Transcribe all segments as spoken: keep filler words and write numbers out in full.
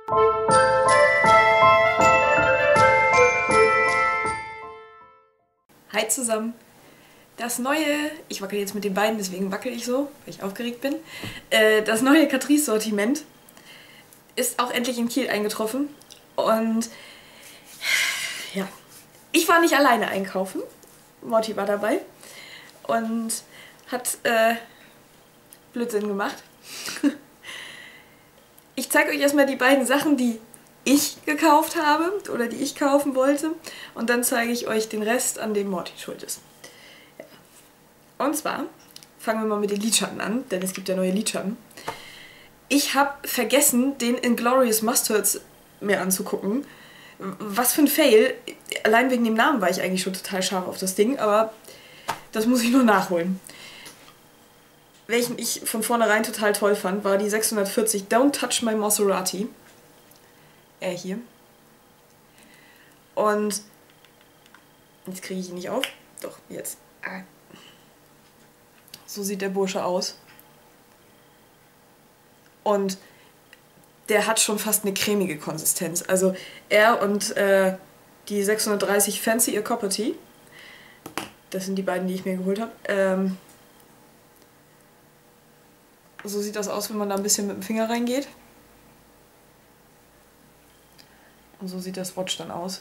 Hi zusammen! Das neue, ich wackel jetzt mit den Beinen, deswegen wackel ich so, weil ich aufgeregt bin, äh, das neue Catrice-Sortiment ist auch endlich in Kiel eingetroffen und ja, ich war nicht alleine einkaufen, Morty war dabei und hat äh, Blödsinn gemacht. Ich zeige euch erstmal die beiden Sachen, die ich gekauft habe oder die ich kaufen wollte und dann zeige ich euch den Rest, an dem Morty schuld ist. Ja. Und zwar fangen wir mal mit den Lidschatten an, denn es gibt ja neue Lidschatten. Ich habe vergessen, den Inglorious Mustards mir anzugucken. Was für ein Fail. Allein wegen dem Namen war ich eigentlich schon total scharf auf das Ding, aber das muss ich nur nachholen. Welchen ich von vornherein total toll fand, war die sechshundertvierzig Don't Touch My Maserati. Er hier. Und jetzt kriege ich ihn nicht auf. Doch, jetzt. Ah. So sieht der Bursche aus. Und der hat schon fast eine cremige Konsistenz. Also er und äh, die sechshundertdreißig Fancy Acopity, das sind die beiden, die ich mir geholt habe. Ähm, so sieht das aus, wenn man da ein bisschen mit dem Finger reingeht. Und so sieht der Swatch dann aus.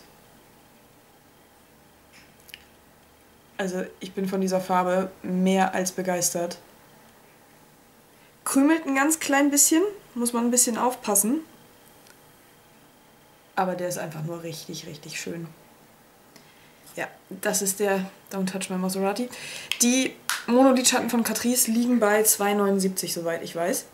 Also ich bin von dieser Farbe mehr als begeistert. Krümelt ein ganz klein bisschen, muss man ein bisschen aufpassen. Aber der ist einfach nur richtig, richtig schön. Ja, das ist der Don't Touch My Maserati. Die Monolidschatten von Catrice liegen bei zwei neunundsiebzig, soweit ich weiß.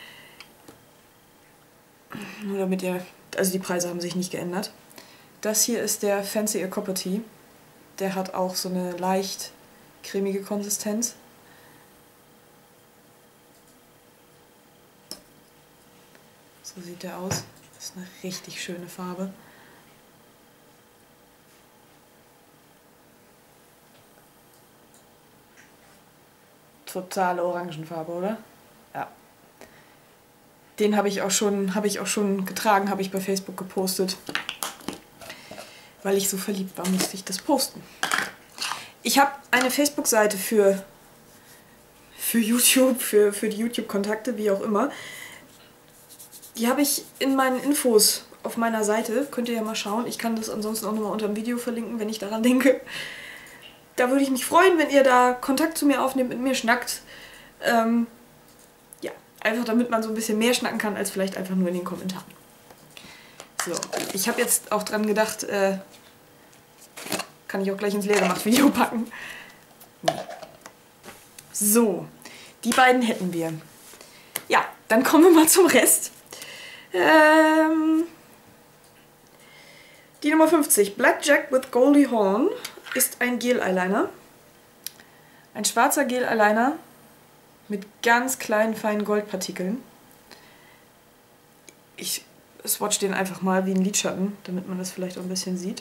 Nur damit ihr... Also die Preise haben sich nicht geändert. Das hier ist der Fancy Acopity. Der hat auch so eine leicht cremige Konsistenz. So sieht der aus. Das ist eine richtig schöne Farbe. Totale Orangenfarbe, oder? Ja. Den habe ich auch schon, habe ich auch schon getragen, habe ich bei Facebook gepostet. Weil ich so verliebt war, musste ich das posten. Ich habe eine Facebook-Seite für, für YouTube, für, für die YouTube-Kontakte, wie auch immer. Die habe ich in meinen Infos auf meiner Seite. Könnt ihr ja mal schauen. Ich kann das ansonsten auch nochmal unter dem Video verlinken, wenn ich daran denke. Da würde ich mich freuen, wenn ihr da Kontakt zu mir aufnehmt, mit mir schnackt. Ähm, ja, einfach damit man so ein bisschen mehr schnacken kann, als vielleicht einfach nur in den Kommentaren. So, ich habe jetzt auch dran gedacht, äh, kann ich auch gleich ins Leergemacht-Video packen. So, die beiden hätten wir. Ja, dann kommen wir mal zum Rest. Ähm, die Nummer fünfzig, Blackjack with Goldie Horn, ist ein Gel-Eyeliner. Ein schwarzer Gel-Eyeliner mit ganz kleinen, feinen Goldpartikeln. Ich swatch den einfach mal wie ein Lidschatten, damit man das vielleicht auch ein bisschen sieht.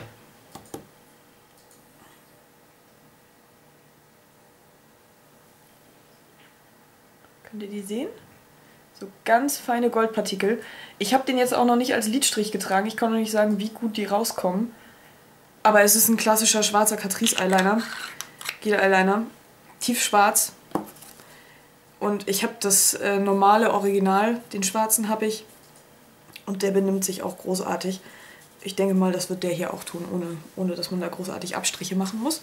Könnt ihr die sehen? So ganz feine Goldpartikel. Ich habe den jetzt auch noch nicht als Lidstrich getragen. Ich kann noch nicht sagen, wie gut die rauskommen. Aber es ist ein klassischer schwarzer Catrice Eyeliner. Gel Eyeliner. Tiefschwarz. Und ich habe das äh, normale Original. Den schwarzen habe ich. Und der benimmt sich auch großartig. Ich denke mal, das wird der hier auch tun, ohne, ohne dass man da großartig Abstriche machen muss.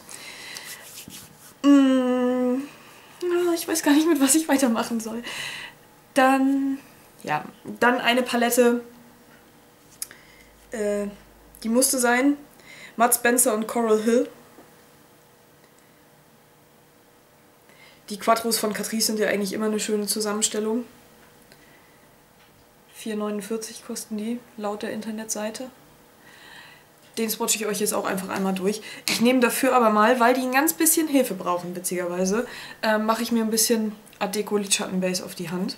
Mmh, ich weiß gar nicht, mit was ich weitermachen soll. Dann, ja, dann eine Palette. Äh, die musste sein. Matt Spencer und Coral Hill. Die Quattros von Catrice sind ja eigentlich immer eine schöne Zusammenstellung. vier neunundvierzig kosten die, laut der Internetseite. Den swatche ich euch jetzt auch einfach einmal durch. Ich nehme dafür aber mal, weil die ein ganz bisschen Hilfe brauchen, witzigerweise, äh, mache ich mir ein bisschen Art Deco Lidschattenbase auf die Hand.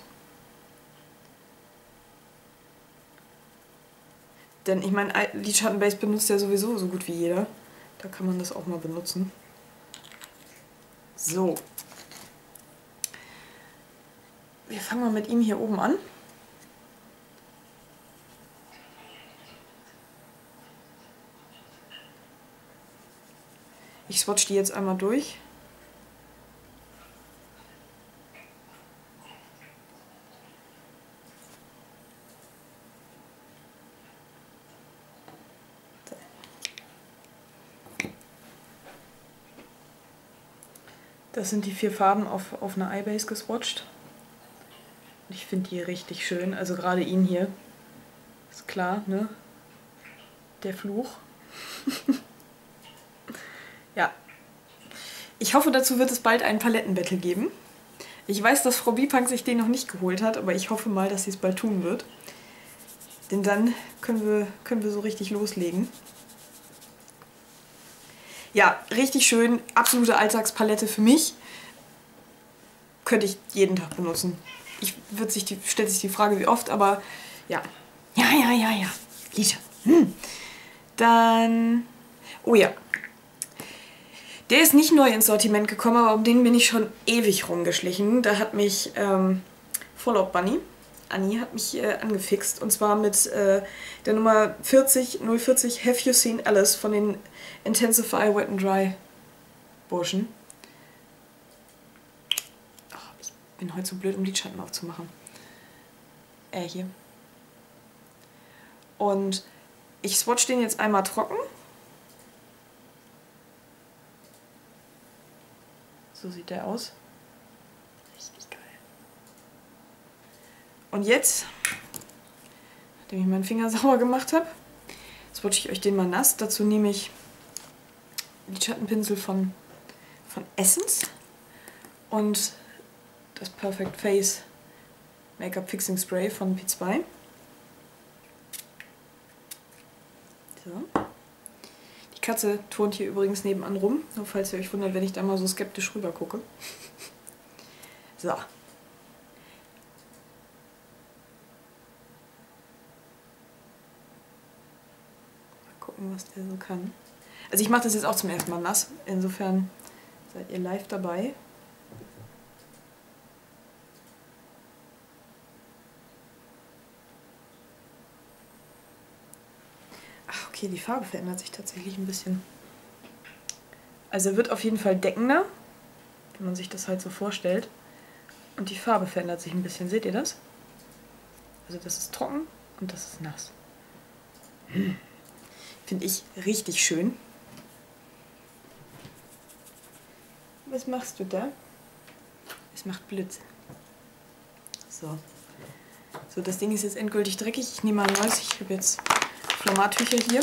Denn ich meine, Lidschattenbase benutzt ja sowieso so gut wie jeder. Da kann man das auch mal benutzen. So. Wir fangen mal mit ihm hier oben an. Ich swatch die jetzt einmal durch. Das sind die vier Farben auf, auf einer Eyebase geswatcht. Ich finde die richtig schön. Also gerade ihn hier. Ist klar, ne? Der Fluch. Ja. Ich hoffe, dazu wird es bald einen Palettenbattle geben. Ich weiß, dass Frau Bipunk sich den noch nicht geholt hat, aber ich hoffe mal, dass sie es bald tun wird. Denn dann können wir, können wir so richtig loslegen. Ja, richtig schön. Absolute Alltagspalette für mich. Könnte ich jeden Tag benutzen. Ich wird sich die, stellt sich die Frage, wie oft, aber ja. Ja, ja, ja, ja. Liter. Hm. Dann... Oh ja. Der ist nicht neu ins Sortiment gekommen, aber um den bin ich schon ewig rumgeschlichen. Da hat mich ähm, Fallout Bunny, Anni, hat mich äh, angefixt. Und zwar mit äh, der Nummer vierzig null vierzig Have You Seen Alice von den Intensify Wet and Dry Burschen. Oh, ich bin heute so blöd, um Lidschatten aufzumachen. Er äh, hier. Und ich swatch den jetzt einmal trocken. So sieht der aus. Richtig geil. Und jetzt, nachdem ich meinen Finger sauber gemacht habe, swatche ich euch den mal nass. Dazu nehme ich Lidschattenpinsel von, von Essence und das Perfect Face Make-up Fixing Spray von P zwei. So. Die Katze turnt hier übrigens nebenan rum, nur falls ihr euch wundert, wenn ich da mal so skeptisch rüber gucke. So. Mal gucken, was der so kann. Also ich mache das jetzt auch zum ersten Mal nass, insofern seid ihr live dabei. Ach, okay, die Farbe verändert sich tatsächlich ein bisschen. Also er wird auf jeden Fall deckender, wenn man sich das halt so vorstellt. Und die Farbe verändert sich ein bisschen. Seht ihr das? Also das ist trocken und das ist nass. Hm. Finde ich richtig schön. Was machst du da? Es macht Blitze. So. So, das Ding ist jetzt endgültig dreckig. Ich nehme mal ein neues. Ich habe jetzt Flomartücher hier.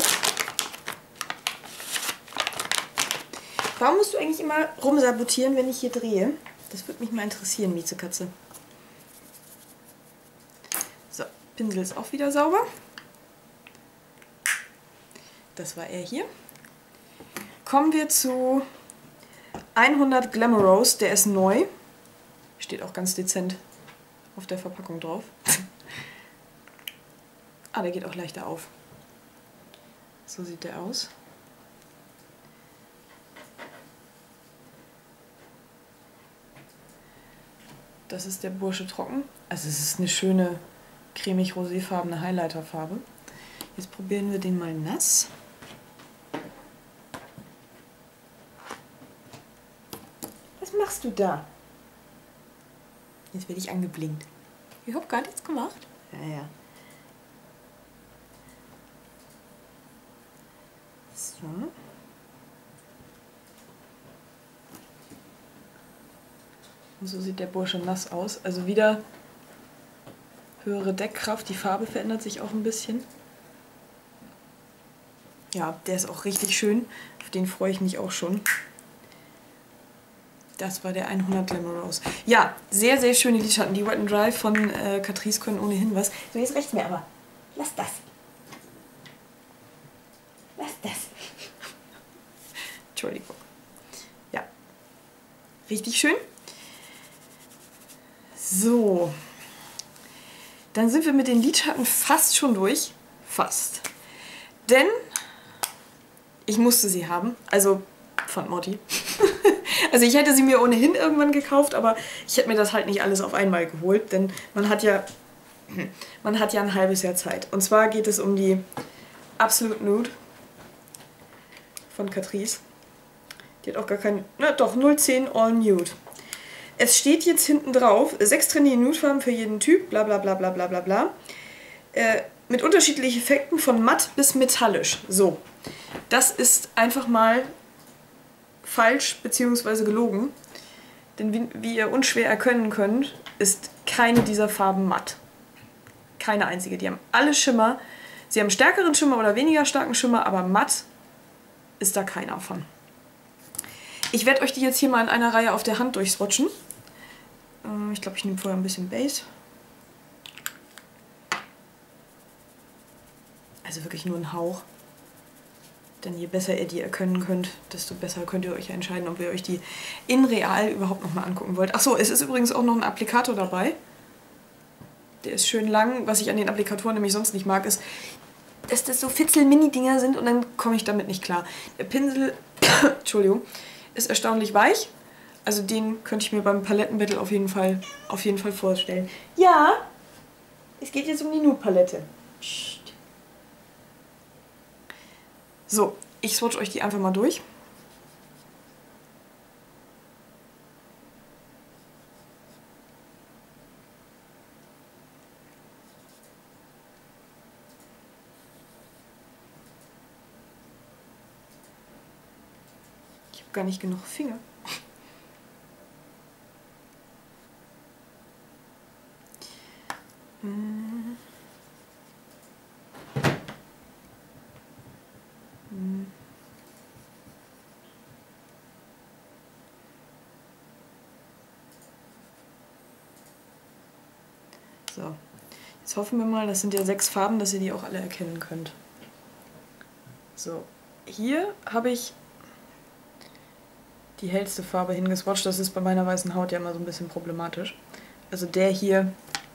Warum musst du eigentlich immer rumsabotieren, wenn ich hier drehe? Das würde mich mal interessieren, Miezekatze. So, Pinsel ist auch wieder sauber. Das war er hier. Kommen wir zu hundert Glamorose, der ist neu. Steht auch ganz dezent auf der Verpackung drauf. Ah, der geht auch leichter auf. So sieht der aus. Das ist der Bursche trocken. Also es ist eine schöne cremig-roséfarbene Highlighterfarbe. Jetzt probieren wir den mal nass. Was machst du da? Jetzt werde ich angeblinkt. Ich habe gar nichts gemacht. Ja, ja. So. Und so sieht der Bursche nass aus. Also wieder höhere Deckkraft. Die Farbe verändert sich auch ein bisschen. Ja, der ist auch richtig schön. Auf den freue ich mich auch schon. Das war der hundert Glamorose. Ja, sehr, sehr schöne Lidschatten. Die Wet and Dry von äh, Catrice können ohnehin was. So, jetzt reicht's mir aber. Lass das. Lass das. Entschuldigung. Ja. Richtig schön. So. Dann sind wir mit den Lidschatten fast schon durch. Fast. Denn ich musste sie haben. Also von Motti. Also ich hätte sie mir ohnehin irgendwann gekauft, aber ich hätte mir das halt nicht alles auf einmal geholt, denn man hat ja, man hat ja ein halbes Jahr Zeit. Und zwar geht es um die Absolute Nude von Catrice. Die hat auch gar keinen... Na doch, null zehn All Nude. Es steht jetzt hinten drauf, sechs trendige Nudefarben für jeden Typ, bla bla bla bla bla bla bla. Äh, mit unterschiedlichen Effekten von matt bis metallisch. So, das ist einfach mal falsch bzw. gelogen. Denn wie, wie ihr unschwer erkennen könnt, ist keine dieser Farben matt. Keine einzige. Die haben alle Schimmer. Sie haben stärkeren Schimmer oder weniger starken Schimmer, aber matt ist da keiner von. Ich werde euch die jetzt hier mal in einer Reihe auf der Hand durchswatchen. Äh, ich glaube, ich nehme vorher ein bisschen Base. Also wirklich nur ein Hauch. Denn je besser ihr die erkennen könnt, desto besser könnt ihr euch entscheiden, ob ihr euch die in real überhaupt nochmal angucken wollt. Achso, es ist übrigens auch noch ein Applikator dabei. Der ist schön lang. Was ich an den Applikatoren nämlich sonst nicht mag, ist, dass das so Fitzel-Mini-Dinger sind und dann komme ich damit nicht klar. Der Pinsel, Entschuldigung, ist erstaunlich weich. Also den könnte ich mir beim Palettenbattle auf jeden Fall, auf jeden Fall vorstellen. Ja, es geht jetzt um die Nude-Palette. So, ich swatch euch die einfach mal durch. Ich habe gar nicht genug Finger. hm. Hm. So, jetzt hoffen wir mal, das sind ja sechs Farben, dass ihr die auch alle erkennen könnt. So, hier habe ich die hellste Farbe hingeswatcht. Das ist bei meiner weißen Haut ja immer so ein bisschen problematisch. Also der hier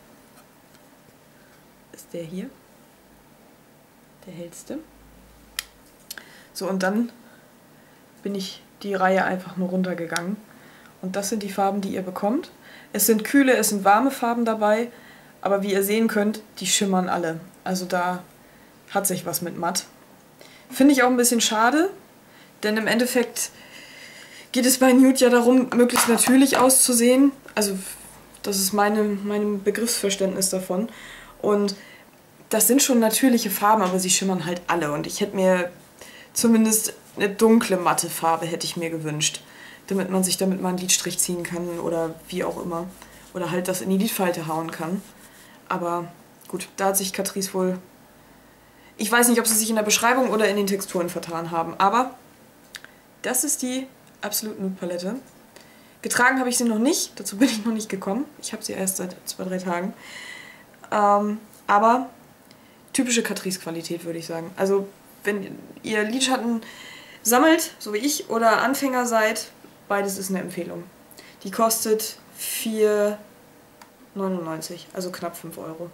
ist der hier, der hellste. So, und dann bin ich die Reihe einfach nur runtergegangen. Und das sind die Farben, die ihr bekommt. Es sind kühle, es sind warme Farben dabei, aber wie ihr sehen könnt, die schimmern alle. Also da hat sich was mit matt. Finde ich auch ein bisschen schade, denn im Endeffekt geht es bei Nude ja darum, möglichst natürlich auszusehen. Also das ist meine, mein Begriffsverständnis davon. Und das sind schon natürliche Farben, aber sie schimmern halt alle. Und ich hätte mir zumindest eine dunkle, matte Farbe hätte ich mir gewünscht, damit man sich damit mal einen Lidstrich ziehen kann oder wie auch immer. Oder halt das in die Lidfalte hauen kann. Aber gut, da hat sich Catrice wohl... Ich weiß nicht, ob sie sich in der Beschreibung oder in den Texturen vertan haben, aber das ist die Absolute Nude Palette. Getragen habe ich sie noch nicht, dazu bin ich noch nicht gekommen. Ich habe sie erst seit zwei, drei Tagen. Ähm, aber typische Catrice-Qualität, würde ich sagen. Also wenn ihr Lidschatten sammelt, so wie ich, oder Anfänger seid, beides ist eine Empfehlung. Die kostet vier neunundneunzig, also knapp fünf Euro.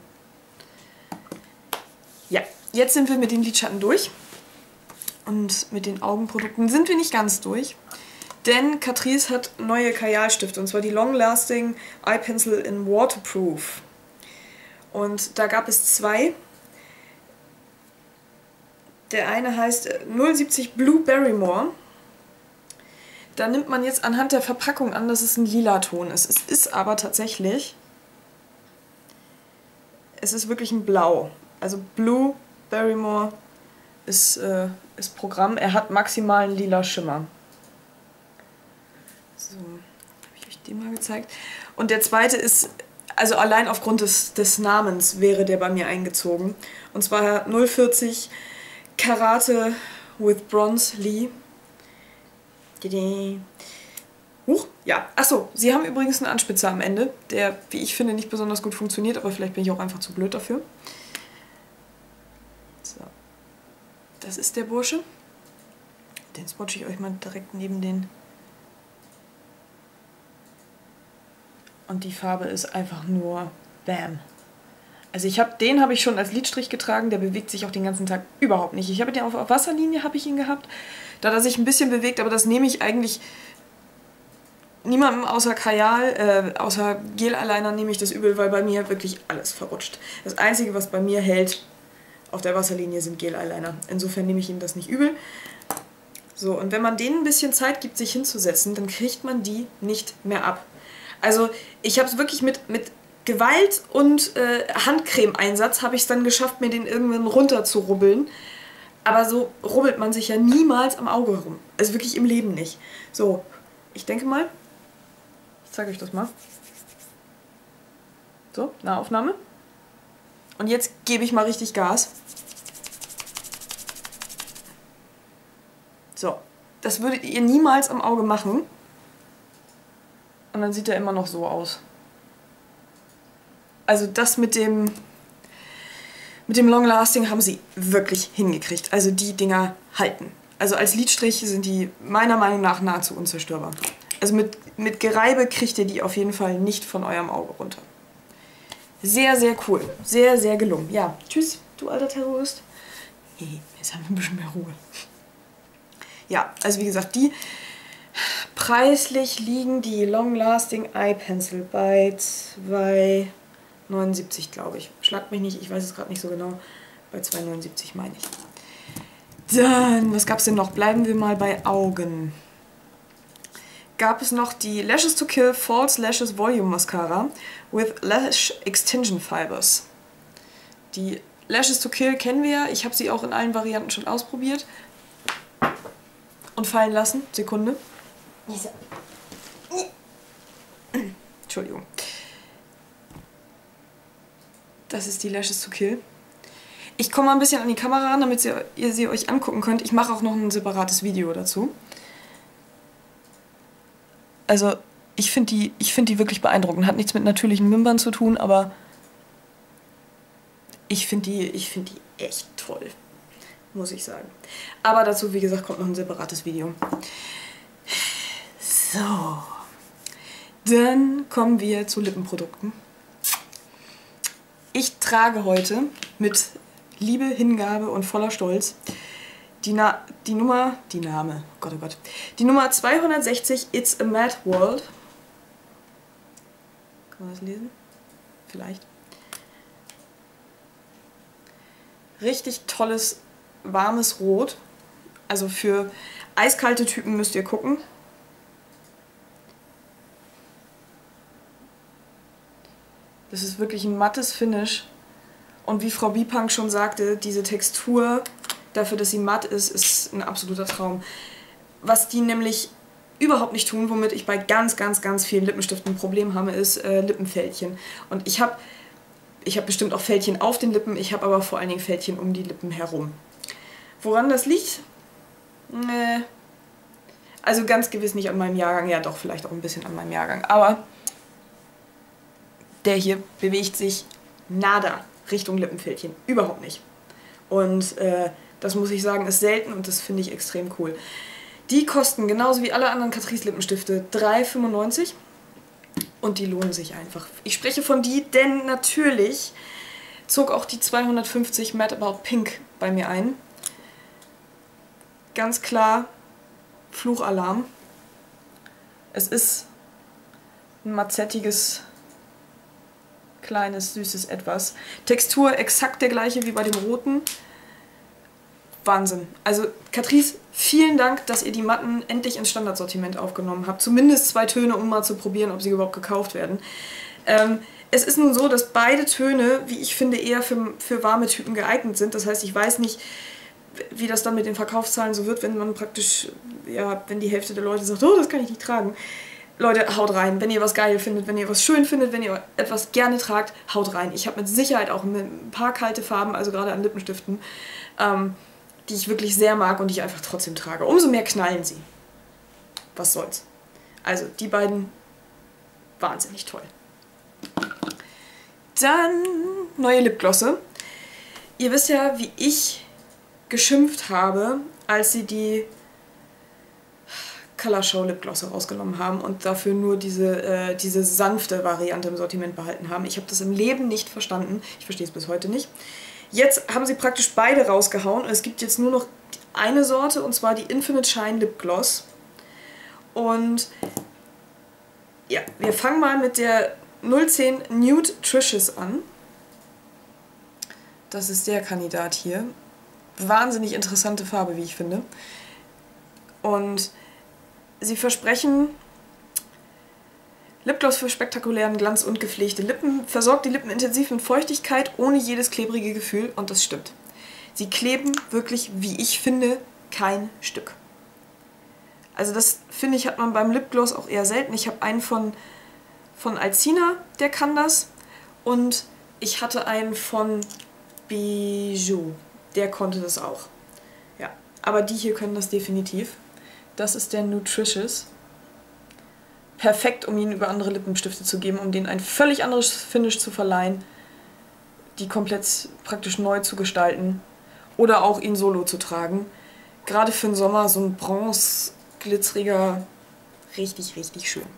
Ja, jetzt sind wir mit den Lidschatten durch. Und mit den Augenprodukten sind wir nicht ganz durch. Denn Catrice hat neue Kajalstifte, und zwar die Long Lasting Eye Pencil in Waterproof. Und da gab es zwei. Der eine heißt null siebzig Blue Barrymore. Da nimmt man jetzt anhand der Verpackung an, dass es ein lila Ton ist. Es ist aber tatsächlich, es ist wirklich ein Blau. Also Blue Barrymore ist, äh, ist Programm. Er hat maximalen lila Schimmer. So, habe ich euch den mal gezeigt. Und der zweite ist, also allein aufgrund des, des Namens wäre der bei mir eingezogen. Und zwar null vierzig Karate with Bronze Lee. Huch, ja. Achso, sie haben übrigens einen Anspitzer am Ende, der, wie ich finde, nicht besonders gut funktioniert, aber vielleicht bin ich auch einfach zu blöd dafür. So. Das ist der Bursche. Den swatche ich euch mal direkt neben den. Und die Farbe ist einfach nur Bam. Also ich habe den habe ich schon als Lidstrich getragen, der bewegt sich auch den ganzen Tag überhaupt nicht. Ich habe den auf, auf Wasserlinie habe ich ihn gehabt, da hat er sich ein bisschen bewegt, aber das nehme ich eigentlich niemandem außer Kajal, äh, außer Gel-Eyeliner nehme ich das übel, weil bei mir wirklich alles verrutscht. Das Einzige, was bei mir hält auf der Wasserlinie, sind Gel-Eyeliner. Insofern nehme ich ihm das nicht übel. So, und wenn man denen ein bisschen Zeit gibt, sich hinzusetzen, dann kriegt man die nicht mehr ab. Also ich habe es wirklich mit, mit Gewalt und äh, Handcreme-Einsatz habe ich es dann geschafft, mir den irgendwann runter zu rubbeln. Aber so rubbelt man sich ja niemals am Auge rum. Also wirklich im Leben nicht. So, ich denke mal, ich zeige euch das mal. So, Nahaufnahme. Und jetzt gebe ich mal richtig Gas. So, das würdet ihr niemals am Auge machen. Und dann sieht er immer noch so aus. Also das mit dem, mit dem Long Lasting haben sie wirklich hingekriegt. Also die Dinger halten. Also als Lidstrich sind die meiner Meinung nach nahezu unzerstörbar. Also mit, mit Gereibe kriegt ihr die auf jeden Fall nicht von eurem Auge runter. Sehr, sehr cool. Sehr, sehr gelungen. Ja, tschüss, du alter Terrorist. Hey, jetzt haben wir ein bisschen mehr Ruhe. Ja, also wie gesagt, die preislich liegen die Long Lasting Eye Pencil bei zwei neunundsiebzig, glaube ich. Schlagt mich nicht, ich weiß es gerade nicht so genau. Bei zwei neunundsiebzig meine ich. Dann, was gab es denn noch? Bleiben wir mal bei Augen. Gab es noch die Lashes to Kill False Lashes Volume Mascara with Lash Extension Fibers. Die Lashes to Kill kennen wir. Ich habe sie auch in allen Varianten schon ausprobiert. Und fallen lassen. Sekunde. Entschuldigung. Das ist die Lashes to Kill. Ich komme mal ein bisschen an die Kamera ran, damit ihr, ihr sie euch angucken könnt. Ich mache auch noch ein separates Video dazu. Also, ich finde die, ich find die wirklich beeindruckend. Hat nichts mit natürlichen Wimpern zu tun, aber ich finde die, ich find die echt toll. Muss ich sagen. Aber dazu, wie gesagt, kommt noch ein separates Video. So. Dann kommen wir zu Lippenprodukten. Ich trage heute mit Liebe, Hingabe und voller Stolz die, Na die Nummer, die Name, oh Gott, oh Gott, die Nummer zweihundertsechzig It's a Mad World. Kann man das lesen? Vielleicht. Richtig tolles, warmes Rot. Also für eiskalte Typen müsst ihr gucken. Das ist wirklich ein mattes Finish. Und wie Frau Bipunk schon sagte, diese Textur, dafür, dass sie matt ist, ist ein absoluter Traum. Was die nämlich überhaupt nicht tun, womit ich bei ganz, ganz, ganz vielen Lippenstiften ein Problem habe, ist äh, Lippenfältchen. Und ich habe ich hab bestimmt auch Fältchen auf den Lippen, ich habe aber vor allen Dingen Fältchen um die Lippen herum. Woran das liegt? Nee. Also ganz gewiss nicht an meinem Jahrgang, ja doch, vielleicht auch ein bisschen an meinem Jahrgang, aber der hier bewegt sich nada Richtung Lippenfältchen. Überhaupt nicht. Und äh, das muss ich sagen, ist selten und das finde ich extrem cool. Die kosten genauso wie alle anderen Catrice Lippenstifte drei fünfundneunzig und die lohnen sich einfach. Ich spreche von die, denn natürlich zog auch die zweihundertfünfzig Mad About Pink bei mir ein. Ganz klar Fluchalarm. Es ist ein mazzettiges, kleines, süßes Etwas. Textur exakt der gleiche wie bei dem roten. Wahnsinn. Also Catrice, vielen Dank, dass ihr die Matten endlich ins Standardsortiment aufgenommen habt. Zumindest zwei Töne, um mal zu probieren, ob sie überhaupt gekauft werden. Ähm, es ist nun so, dass beide Töne, wie ich finde, eher für, für warme Typen geeignet sind. Das heißt, ich weiß nicht, wie das dann mit den Verkaufszahlen so wird, wenn man praktisch, ja, wenn die Hälfte der Leute sagt, oh, das kann ich nicht tragen. Leute, haut rein. Wenn ihr was geil findet, wenn ihr was schön findet, wenn ihr etwas gerne tragt, haut rein. Ich habe mit Sicherheit auch ein paar kalte Farben, also gerade an Lippenstiften, ähm, die ich wirklich sehr mag und die ich einfach trotzdem trage. Umso mehr knallen sie. Was soll's. Also, die beiden, wahnsinnig toll. Dann neue Lipglosse. Ihr wisst ja, wie ich geschimpft habe, als sie die Color Show Lipglosse rausgenommen haben und dafür nur diese, äh, diese sanfte Variante im Sortiment behalten haben. Ich habe das im Leben nicht verstanden. Ich verstehe es bis heute nicht. Jetzt haben sie praktisch beide rausgehauen und es gibt jetzt nur noch eine Sorte und zwar die Infinite Shine Lip Gloss. Und ja, wir fangen mal mit der null zehn Nude Tricious an. Das ist der Kandidat hier. Wahnsinnig interessante Farbe, wie ich finde. Und sie versprechen Lipgloss für spektakulären Glanz und gepflegte Lippen, versorgt die Lippen intensiv mit Feuchtigkeit, ohne jedes klebrige Gefühl. Und das stimmt. Sie kleben wirklich, wie ich finde, kein Stück. Also das, finde ich, hat man beim Lipgloss auch eher selten. Ich habe einen von, von Alcina, der kann das. Und ich hatte einen von Bijou, der konnte das auch. Ja, aber die hier können das definitiv. Das ist der Nutritious. Perfekt, um ihn über andere Lippenstifte zu geben, um denen ein völlig anderes Finish zu verleihen, die komplett praktisch neu zu gestalten oder auch ihn solo zu tragen. Gerade für den Sommer so ein bronze, glitzeriger, richtig, richtig schön.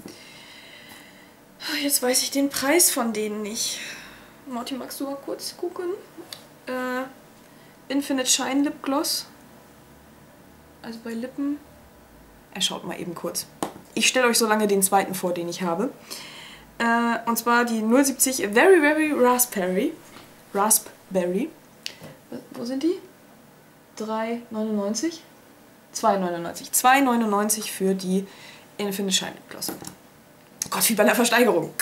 Jetzt weiß ich den Preis von denen nicht. Morty, magst du mal kurz gucken? Äh, Infinite Shine Lip Gloss. Also bei Lippen. Er schaut mal eben kurz. Ich stelle euch so lange den zweiten vor, den ich habe. Äh, und zwar die null siebzig Very Very Raspberry. Raspberry. Wo sind die? drei neunundneunzig? zwei neunundneunzig. zwei neunundneunzig für die Infinite Shine Lip Gloss. Oh Gott, wie bei einer Versteigerung.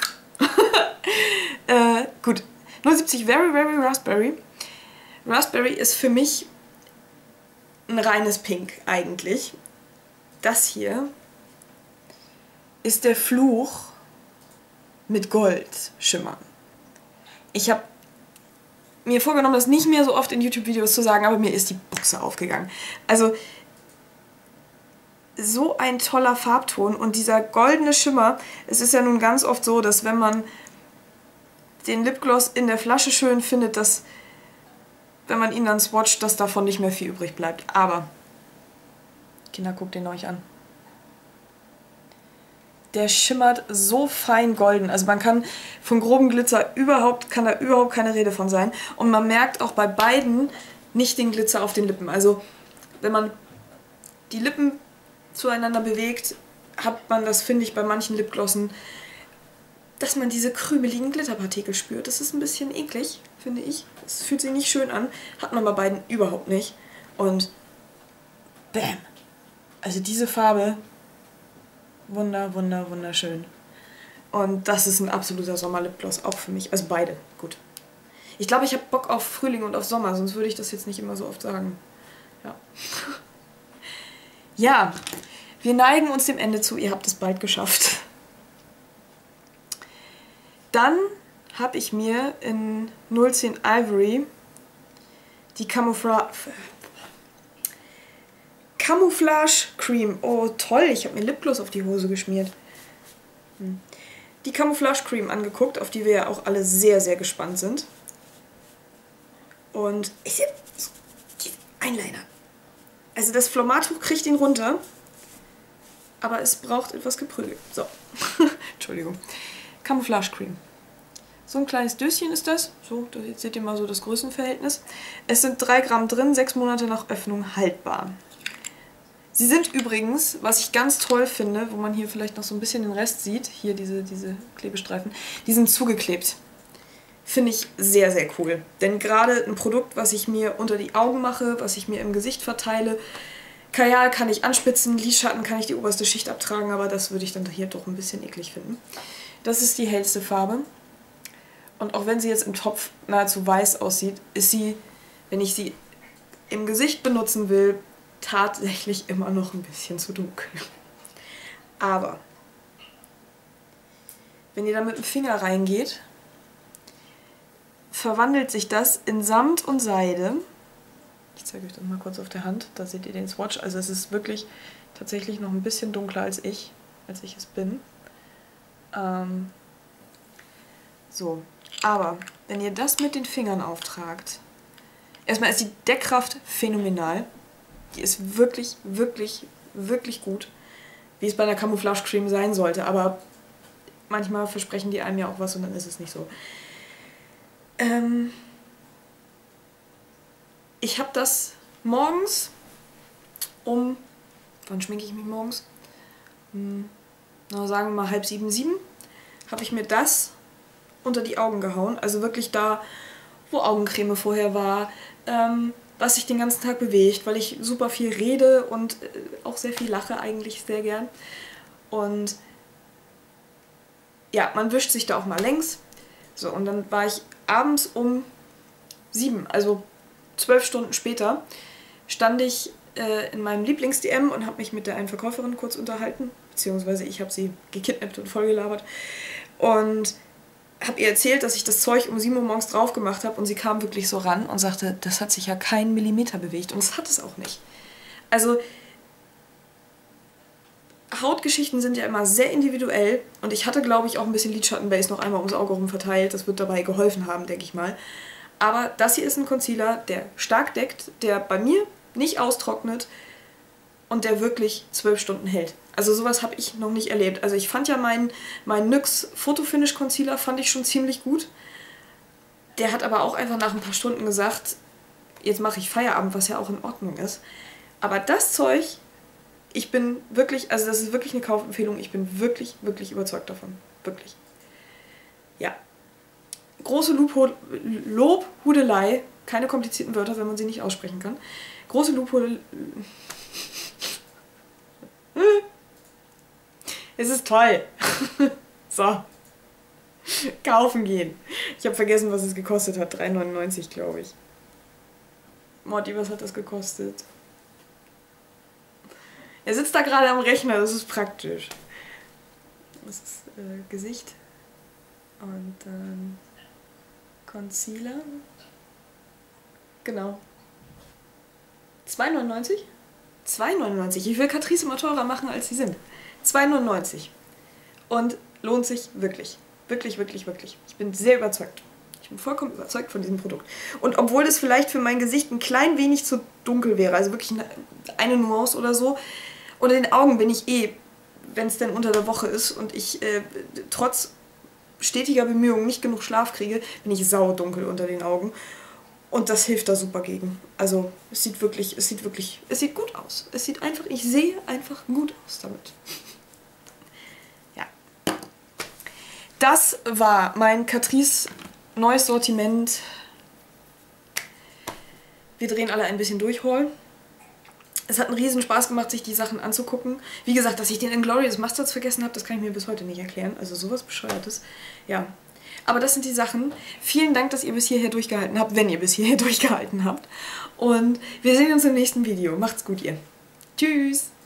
äh, gut. null siebzig Very Very Raspberry. Raspberry ist für mich ein reines Pink eigentlich. Das hier ist der Fluch mit Goldschimmern. Ich habe mir vorgenommen, das nicht mehr so oft in YouTube-Videos zu sagen, aber mir ist die Buchse aufgegangen. Also so ein toller Farbton und dieser goldene Schimmer. Es ist ja nun ganz oft so, dass wenn man den Lipgloss in der Flasche schön findet, dass wenn man ihn dann swatcht, dass davon nicht mehr viel übrig bleibt. Aber, Kinder, guckt den euch an. Der schimmert so fein golden. Also man kann von grobem Glitzer überhaupt, kann da überhaupt keine Rede von sein. Und man merkt auch bei beiden nicht den Glitzer auf den Lippen. Also wenn man die Lippen zueinander bewegt, hat man das, finde ich, bei manchen Lipglossen, dass man diese krümeligen Glitterpartikel spürt. Das ist ein bisschen eklig, finde ich. Es fühlt sich nicht schön an. Hat man bei beiden überhaupt nicht. Und bam! Also diese Farbe, wunder, wunder, wunderschön. Und das ist ein absoluter Sommer-Lipgloss, auch für mich. Also beide, gut. Ich glaube, ich habe Bock auf Frühling und auf Sommer, sonst würde ich das jetzt nicht immer so oft sagen. Ja. Ja, wir neigen uns dem Ende zu. Ihr habt es bald geschafft. Dann habe ich mir in null zehn Ivory die Camouflage Camouflage Cream. Oh toll, ich habe mir Lipgloss auf die Hose geschmiert. Hm. Die Camouflage Cream angeguckt, auf die wir ja auch alle sehr, sehr gespannt sind. Und ich sehe Eyeliner. Also das Flormartuch kriegt ihn runter, aber es braucht etwas Geprügel. So, Entschuldigung. Camouflage Cream. So ein kleines Döschen ist das. So, jetzt seht ihr mal so das Größenverhältnis. Es sind drei Gramm drin, sechs Monate nach Öffnung haltbar. Sie sind übrigens, was ich ganz toll finde, wo man hier vielleicht noch so ein bisschen den Rest sieht, hier diese, diese Klebestreifen, die sind zugeklebt. Finde ich sehr, sehr cool. Denn gerade ein Produkt, was ich mir unter die Augen mache, was ich mir im Gesicht verteile, Kajal kann ich anspitzen, Lidschatten kann ich die oberste Schicht abtragen, aber das würde ich dann hier doch ein bisschen eklig finden. Das ist die hellste Farbe. Und auch wenn sie jetzt im Topf nahezu weiß aussieht, ist sie, wenn ich sie im Gesicht benutzen will, tatsächlich immer noch ein bisschen zu dunkel. Aber wenn ihr da mit dem Finger reingeht, verwandelt sich das in Samt und Seide. Ich zeige euch das mal kurz auf der Hand, da seht ihr den Swatch. Also es ist wirklich tatsächlich noch ein bisschen dunkler als ich, als ich es bin. Ähm so, aber wenn ihr das mit den Fingern auftragt, erstmal ist die Deckkraft phänomenal. Die ist wirklich, wirklich, wirklich gut, wie es bei einer Camouflage Cream sein sollte. Aber manchmal versprechen die einem ja auch was und dann ist es nicht so. Ähm ich habe das morgens um, wann schminke ich mich morgens? Hm, na, sagen wir mal halb sieben, sieben, habe ich mir das unter die Augen gehauen. Also wirklich da, wo Augencreme vorher war, ähm, was sich den ganzen Tag bewegt, weil ich super viel rede und auch sehr viel lache eigentlich sehr gern. Und ja, man wischt sich da auch mal längs. So, und dann war ich abends um sieben, also zwölf Stunden später, stand ich äh, in meinem Lieblings-D M und habe mich mit der einen Verkäuferin kurz unterhalten, beziehungsweise ich habe sie gekidnappt und vollgelabert und habe ihr erzählt, dass ich das Zeug um sieben Uhr morgens drauf gemacht habe und sie kam wirklich so ran und sagte, das hat sich ja keinen Millimeter bewegt und das hat es auch nicht. Also Hautgeschichten sind ja immer sehr individuell und ich hatte, glaube ich, auch ein bisschen Lidschattenbase noch einmal ums Auge rum verteilt. Das wird dabei geholfen haben, denke ich mal. Aber das hier ist ein Concealer, der stark deckt, der bei mir nicht austrocknet und der wirklich zwölf Stunden hält. Also sowas habe ich noch nicht erlebt. Also ich fand ja meinen mein N Y X Photo Finish Concealer fand ich schon ziemlich gut. Der hat aber auch einfach nach ein paar Stunden gesagt, jetzt mache ich Feierabend, was ja auch in Ordnung ist. Aber das Zeug... Ich bin wirklich, also das ist wirklich eine Kaufempfehlung, ich bin wirklich, wirklich überzeugt davon. Wirklich. Ja. Große Lobhu- Lobhudelei, keine komplizierten Wörter, wenn man sie nicht aussprechen kann. Große Lobhudelei. Es ist toll. So. Kaufen gehen. Ich habe vergessen, was es gekostet hat. drei neunundneunzig, glaube ich. Morty, was hat das gekostet? Er sitzt da gerade am Rechner, das ist praktisch. Das ist äh, Gesicht. Und dann Concealer. Genau. zwei neunundneunzig? zwei neunundneunzig. Ich will Catrice immer teurer machen, als sie sind. zwei neunundneunzig. Und lohnt sich wirklich. Wirklich, wirklich, wirklich. Ich bin sehr überzeugt. Ich bin vollkommen überzeugt von diesem Produkt. Und obwohl es vielleicht für mein Gesicht ein klein wenig zu dunkel wäre, also wirklich eine, eine Nuance oder so, unter den Augen bin ich eh, wenn es denn unter der Woche ist und ich äh, trotz stetiger Bemühungen nicht genug Schlaf kriege, bin ich saudunkel unter den Augen. Und das hilft da super gegen. Also es sieht wirklich, es sieht wirklich, es sieht gut aus. Es sieht einfach, ich sehe einfach gut aus damit. Ja. Das war mein Catrice neues Sortiment. Wir drehen alle ein bisschen durch, Haul. Es hat einen riesen Spaß gemacht, sich die Sachen anzugucken. Wie gesagt, dass ich den Inglorious Mustards vergessen habe, das kann ich mir bis heute nicht erklären. Also sowas Bescheuertes. Ja. Aber das sind die Sachen. Vielen Dank, dass ihr bis hierher durchgehalten habt, wenn ihr bis hierher durchgehalten habt. Und wir sehen uns im nächsten Video. Macht's gut, ihr. Tschüss!